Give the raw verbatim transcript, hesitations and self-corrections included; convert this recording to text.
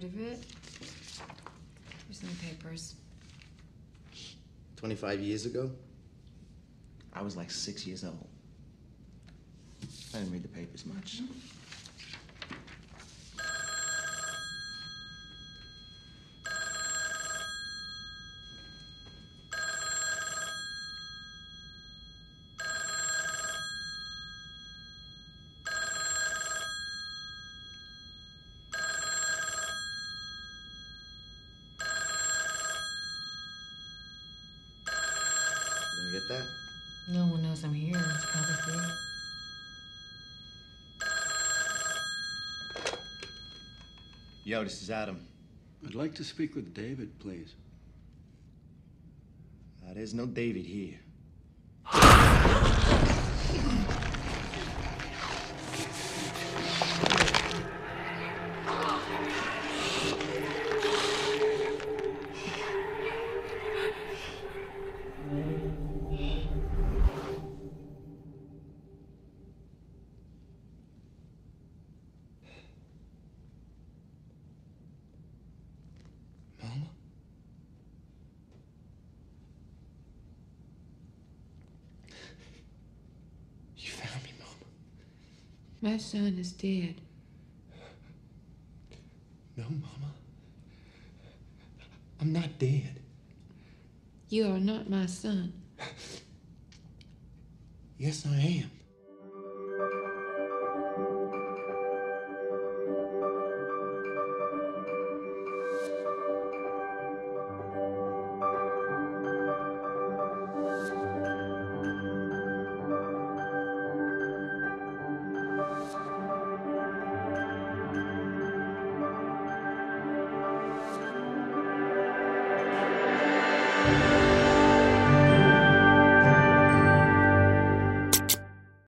heard of it. Here's some papers. twenty-five years ago? I was like six years old. I didn't read the papers much. Get that? No one knows I'm here. It's probably free. Yo, this is Adam. I'd like to speak with David, please. Uh, there's no David here. My son is dead. No, Mama. I'm not dead. You are not my son. Yes, I am. Thank you.